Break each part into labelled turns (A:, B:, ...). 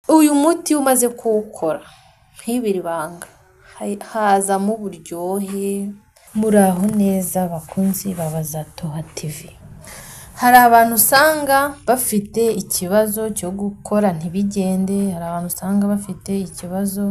A: uyu muti umaze kuwukora ntibiri ibanga, hazamo uburyohe. Muraho neza bakunzi babaza Toha TV. Hari abantu usanga bafite ikibazo cyo gukora ntibigende, hari abantu usanga bafite ikibazo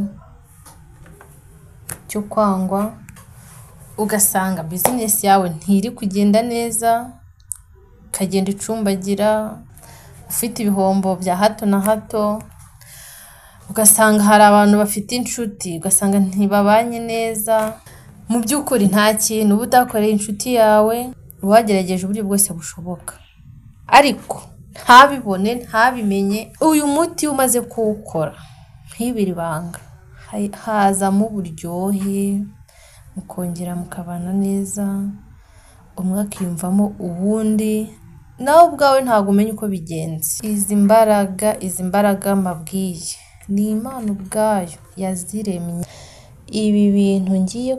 A: cyo kwangwa, ugasanga business yawe ntiri kugenda neza, ukagenda icumbagira, ufite ibihombo bya hato na hato, ugasanga hari abantu bafite inshuti ugasanga ntibabanye neza. Mu by'ukuri nta kintu uba utakoreye inshuti yawe, wagerageje uburyo bwose bushoboka ariko ntabibone ntabimenye. Uyu muti umaze kuwukora ntibiri ibanga, hazamo uburyohe, mukongera mukabana neza, umwe akiyumvamo uwundi, nawe ubwawe ntabwo umenya uko bigenze. Izi mbaraga mbabwiye ni Imana ubwayo yaziremye. Ibi bintu ngiye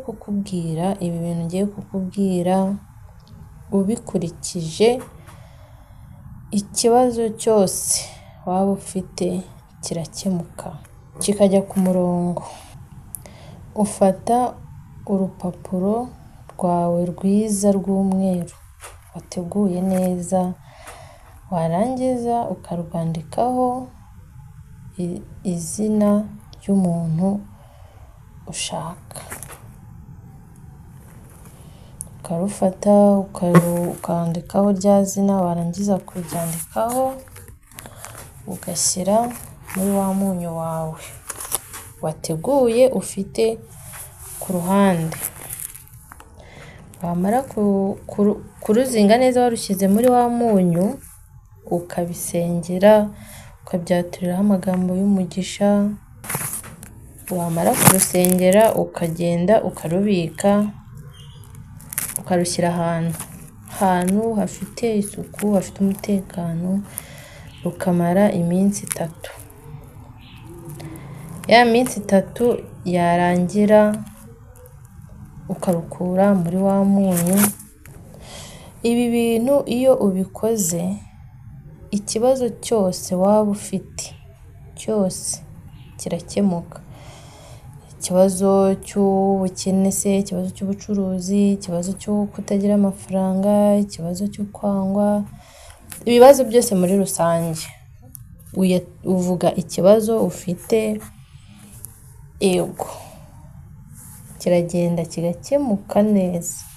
A: kukubwira ubikurikije, ikibazo cyose waba ufite kirakemuka kikajya ku murongo. Ufata urupapuro rwawe rwiza rw'umweru wateguye neza, warangiza ukarwandikaho izina ry'umuntu ushaka, ukarufata ukandikaho rya zina, warangiza kuryandikaho ugashyira muri wa munyu wawe wateguye ufite ku ruhande. Wamara kuruzinga neza warushyize muri wa munyu, ukabisengera, ukabyaturiraho amagambo y'umugisha. Wamara kurusengera ukagenda ukarubika, ukarushyira ahantu hafite isuku, hafite umutekano, rukamara iminsi 3. Ya minsi 3 yarangira ukarukura muri wa munyu. Ibi bintu iyo ubikoze, ikibazo cyose waba ufite cyose kirakemuka. Ikibazo cy'ubukene se, ikibazo cy'ubucuruzi, ikibazo cyo kutagira amafaranga, ikibazo cyo kwangwa, ibibazo byose muri rusange uvuga ikibazo ufite, ego kiragenda kigakemuka neza.